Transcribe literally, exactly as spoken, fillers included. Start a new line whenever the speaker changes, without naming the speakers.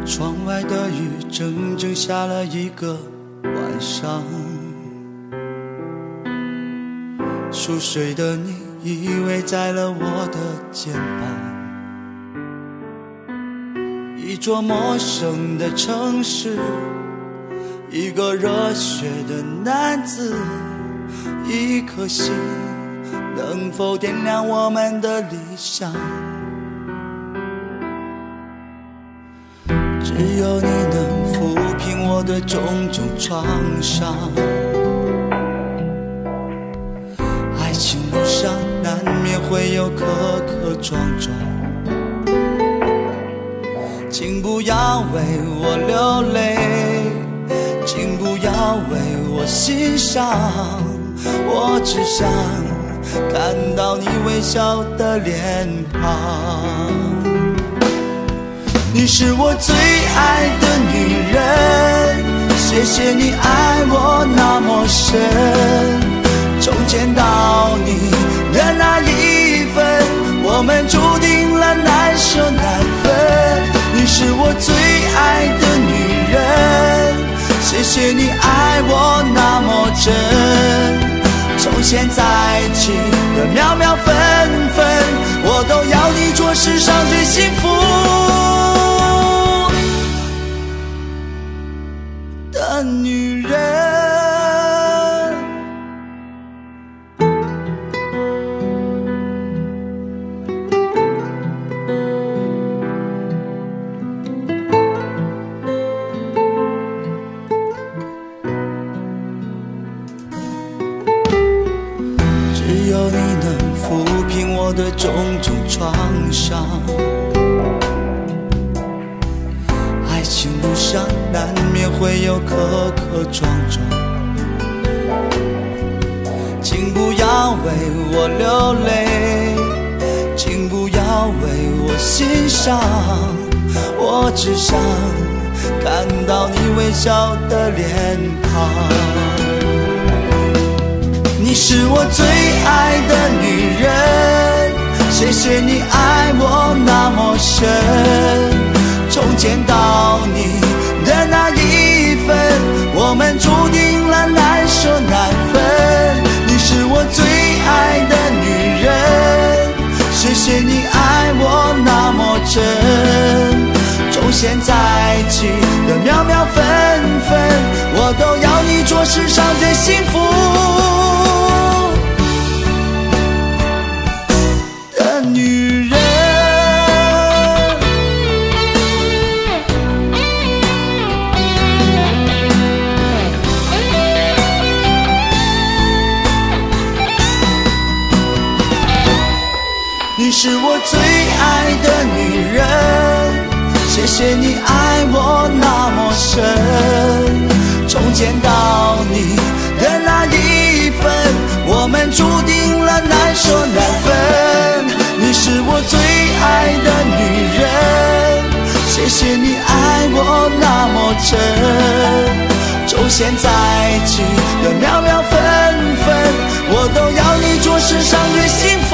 窗外的雨整整下了一个晚上，熟睡的你依偎在了我的肩膀，一座陌生的城市，一个热血的男子，一颗心，能否点亮我们的理想？只有你能抚平我的种种创伤，爱情路上难免会有磕磕撞撞，请不要为我流泪，请不要为我心伤，我只想看到你微笑的脸庞。你是我最爱的女人，谢谢你爱我那么深，从见到你的那一分，我们注定了难舍难分。你是我最爱的女人，谢谢你爱我那么真，从现在起的秒秒分分，我都要你做世上最幸福的女人。只有你能抚平我的种种创伤，爱情路上难免会有磕磕撞撞，请不要为我流泪，请不要为我心伤，我只想看到你微笑的脸庞。你是我最爱的女人，谢谢你爱我那么深，从见到你的那一分，我们注定了难舍难分。你是我最爱的女人，谢谢你爱我那么真，从现在起的秒秒分分，我都要你做世上最幸福的女人。你是我最爱的女人，谢谢你爱我那么深，从见到你的那一分，我们注定了难舍难分。你是我最爱的女人，谢谢你爱我那么真，从现在起的秒秒分分，我都要你做世上最幸福